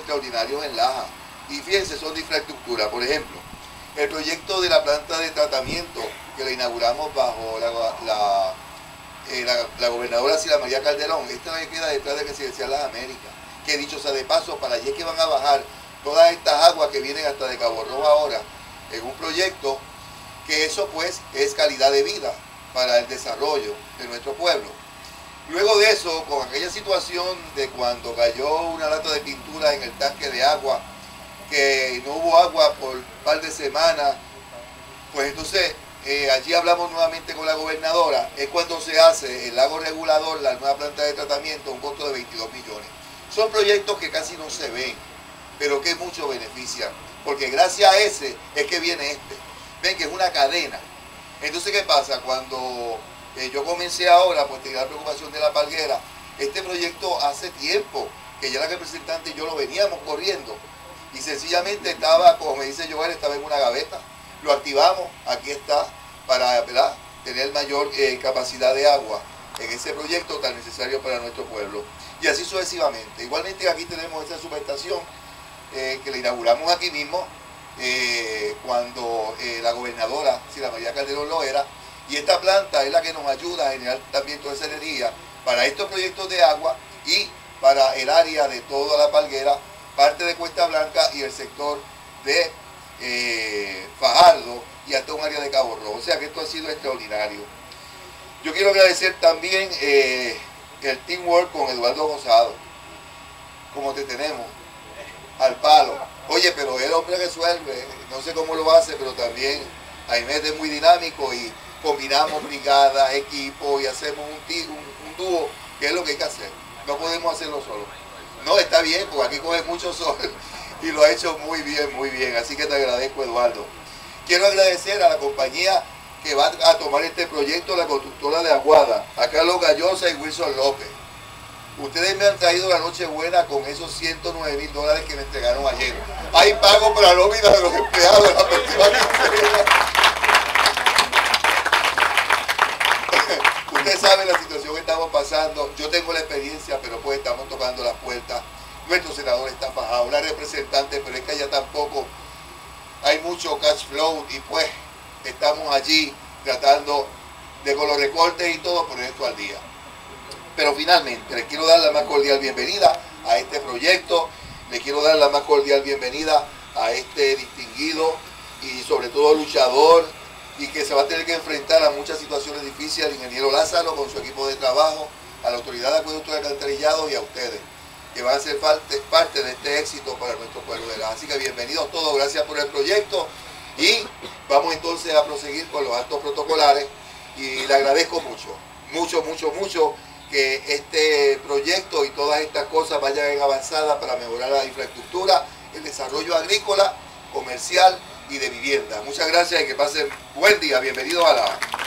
extraordinarios en Laja. Y fíjense, son de infraestructura. Por ejemplo, el proyecto de la planta de tratamiento que la inauguramos bajo la gobernadora Sila María Calderón. Esta que queda detrás de Residencial Las Américas, que dicho sea de paso, para allí es que van a bajar todas estas aguas que vienen hasta de Cabo Rojo ahora, en un proyecto que eso pues es calidad de vida para el desarrollo de nuestro pueblo. Luego de eso, con aquella situación de cuando cayó una lata de pintura en el tanque de agua, que no hubo agua por un par de semanas, pues entonces allí hablamos nuevamente con la gobernadora. Es cuando se hace el lago regulador, la nueva planta de tratamiento, un costo de 22 millones. Son proyectos que casi no se ven, pero que mucho benefician, porque gracias a ese es que viene este. Ven que es una cadena. Entonces, ¿qué pasa? Cuando yo comencé ahora, pues tenía la preocupación de la palguera, este proyecto hace tiempo que ya la representante y yo lo veníamos corriendo, y sencillamente estaba, como me dice Joel, estaba en una gaveta. Lo activamos, aquí está, para, ¿verdad?, tener mayor capacidad de agua en ese proyecto tan necesario para nuestro pueblo. Y así sucesivamente. Igualmente aquí tenemos esa subestación que la inauguramos aquí mismo, cuando la gobernadora Sila María Calderón lo era, y esta planta es la que nos ayuda a generar también toda esa energía para estos proyectos de agua y para el área de toda la palguera, parte de Cuesta Blanca y el sector de Fajardo y hasta un área de Cabo Rojo. O sea que esto ha sido extraordinario. Yo quiero agradecer también el teamwork con Eduardo Gozado, como te tenemos, al palo. Oye, pero el hombre resuelve, no sé cómo lo hace, pero también Jaime es muy dinámico y combinamos brigadas, equipos y hacemos un dúo, que es lo que hay que hacer. No podemos hacerlo solo. No, está bien, porque aquí coge mucho sol y lo ha hecho muy bien, muy bien. Así que te agradezco, Eduardo. Quiero agradecer a la compañía que va a tomar este proyecto, la constructora de Aguada, a Carlos Gallosa y Wilson López. Ustedes me han traído la noche buena con esos $109,000 que me entregaron ayer. Hay pago para la nómina de los empleados de la próxima quincena. Ustedes saben la situación que estamos pasando. Yo tengo la experiencia, pero pues estamos tocando las puertas. Nuestro senador está fajado, la representante, pero es que allá tampoco hay mucho cash flow y pues estamos allí tratando de con los recortes y todo poner esto al día. Pero finalmente les quiero dar la más cordial bienvenida a este proyecto, les quiero dar la más cordial bienvenida a este distinguido y sobre todo luchador y que se va a tener que enfrentar a muchas situaciones difíciles, al ingeniero Lázaro con su equipo de trabajo, a la autoridad de acueducto de alcantarillado y a ustedes, que van a ser parte de este éxito para nuestro pueblo de Laja. Así que bienvenidos todos, gracias por el proyecto y vamos entonces a proseguir con los actos protocolares y le agradezco mucho que este proyecto y todas estas cosas vayan en avanzada para mejorar la infraestructura, el desarrollo agrícola, comercial y de vivienda. Muchas gracias y que pasen buen día. Bienvenidos a Laja.